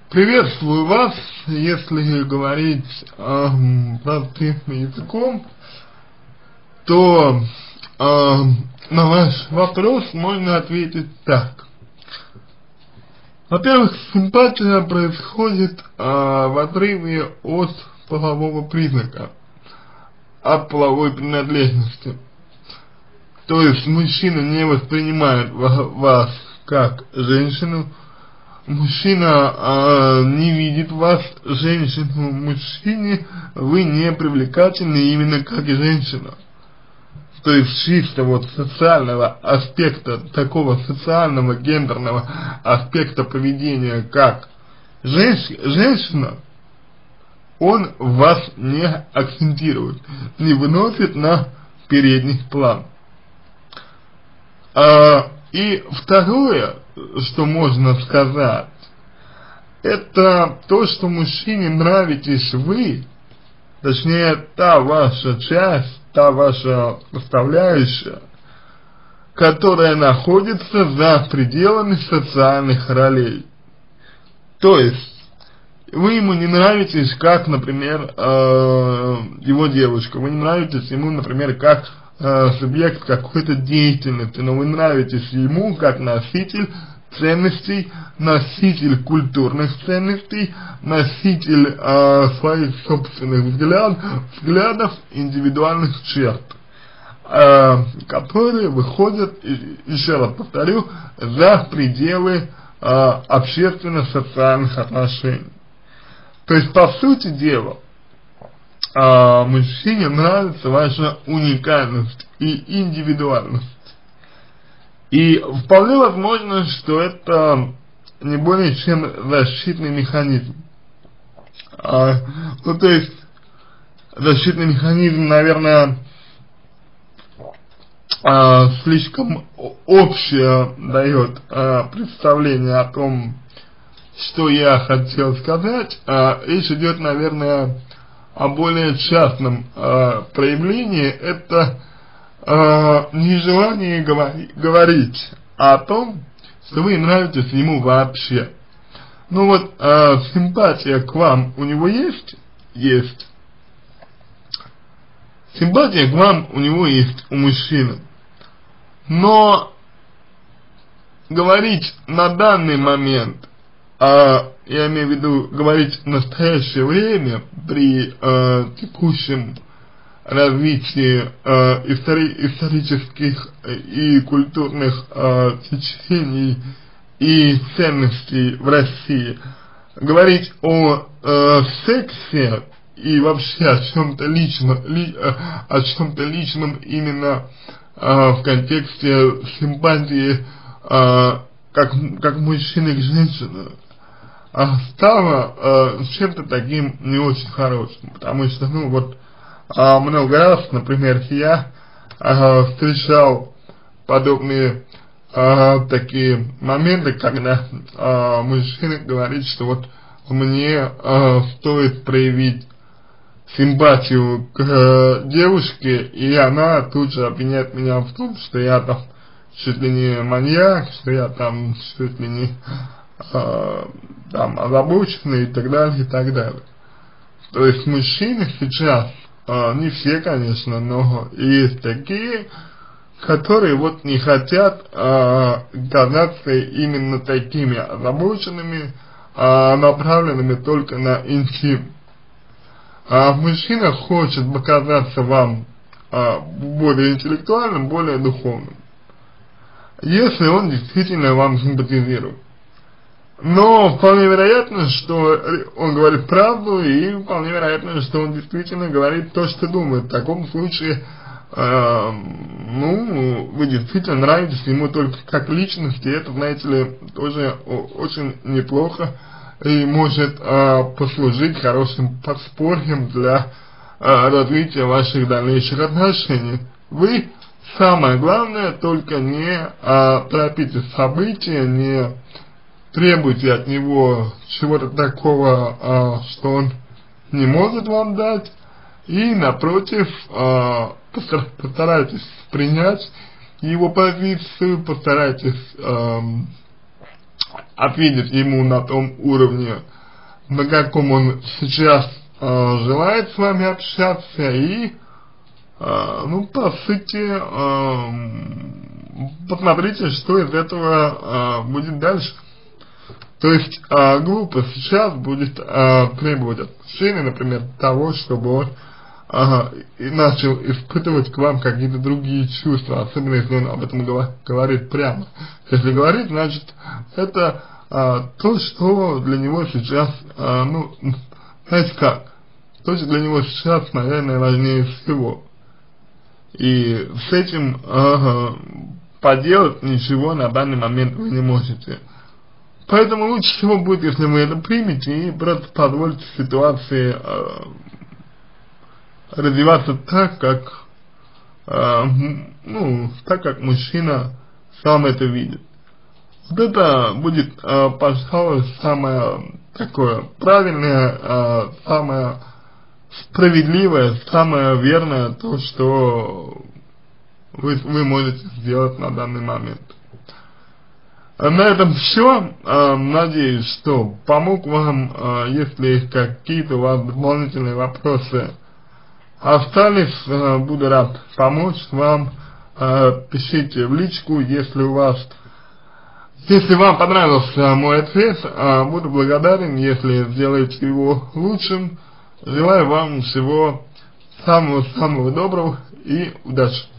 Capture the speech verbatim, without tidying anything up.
Приветствую вас. Если говорить э, простым языком, то э, на ваш вопрос можно ответить так. Во-первых, симпатия происходит э, в отрыве от полового признака, от половой принадлежности. То есть мужчина не воспринимает вас как женщину, мужчина э, не видит вас женщину, мужчине вы не привлекательны именно как и женщина. То есть чисто вот социального аспекта, такого социального гендерного аспекта поведения как женщ, женщина, он вас не акцентирует, не выносит на передний план. А, и второе, что можно сказать, это то, что мужчине нравитесь вы, точнее та ваша часть, та ваша составляющая, которая находится за пределами социальных ролей. То есть вы ему не нравитесь как, например, э, его девушка, вы не нравитесь ему, например, как э, субъект какой-то деятельности, но вы нравитесь ему как носитель ценностей, носитель культурных ценностей, носитель э, своих собственных взгляд, взглядов, индивидуальных черт, э, которые выходят, еще раз повторю, за пределы э, общественно-социальных отношений. То есть, по сути дела, э, мужчине нравится ваша уникальность и индивидуальность. И вполне возможно, что это не более чем защитный механизм. А, ну, то есть, защитный механизм, наверное, а, слишком общее дает а, представление о том, что я хотел сказать. А, речь идет, наверное, о более частном а, проявлении. Это Uh, нежелание говори, говорить о том, что вы нравитесь ему вообще. Ну вот, uh, симпатия к вам у него есть? Есть. Симпатия к вам у него есть, у мужчины. Но говорить на данный момент, uh, я имею в виду говорить в настоящее время, при uh, текущем развитии э, истори исторических и культурных э, течений и ценностей в России, говорить о э, сексе и вообще о чем-то личном, ли, э, о чем-то личном именно э, в контексте симпатии э, как, как мужчины к женщине, э, стало э, чем-то таким не очень хорошим, потому что, ну вот, А, много раз, например, я а, встречал подобные а, такие моменты, когда а, мужчина говорит, что вот мне а, стоит проявить симпатию к а, девушке, и она тут же обвиняет меня в том, что я там чуть ли не маньяк, что я там чуть ли не а, там озабоченный и так далее, и так далее. То есть мужчины сейчас, Uh, не все, конечно, но есть такие, которые вот не хотят uh, казаться именно такими озабоченными, uh, направленными только на интим. Uh, мужчина хочет показаться вам uh, более интеллектуальным, более духовным, если он действительно вам симпатизирует. Но вполне вероятно, что он говорит правду, и вполне вероятно, что он действительно говорит то, что думает. В таком случае, э, ну, вы действительно нравитесь ему только как личность, и это, знаете ли, тоже очень неплохо и может э, послужить хорошим подспорьем для э, развития ваших дальнейших отношений. Вы, самое главное, только не э, торопите события, не требуйте от него чего-то такого, а, что он не может вам дать, и напротив, а, постарайтесь принять его позицию, постарайтесь а, ответить ему на том уровне, на каком он сейчас э, желает с вами общаться, и, э, ну, по сути, э, посмотрите, что из этого э, будет дальше. То есть, э, глупо сейчас будет э, требовать от мужчины, например, того, чтобы он Ага, и начал испытывать к вам какие-то другие чувства, особенно если он об этом говорит прямо. Если говорит, значит, это а, то, что для него сейчас, а, ну, знаете как, то, что для него сейчас, наверное, важнее всего. И с этим ага, поделать ничего на данный момент вы не можете. Поэтому лучше всего будет, если вы это примете и просто позволите ситуации а, развиваться так, как, э, ну, так, как мужчина сам это видит. Вот это будет, э, пожалуй, самое такое правильное, э, самое справедливое, самое верное то, что вы, вы можете сделать на данный момент. На этом все. Э, надеюсь, что помог вам. Э, если какие-то у вас дополнительные вопросы остались, э, буду рад помочь вам. Э, пишите в личку, если у вас, если вам понравился мой ответ, э, буду благодарен, если сделаете его лучшим. Желаю вам всего самого-самого доброго и удачи.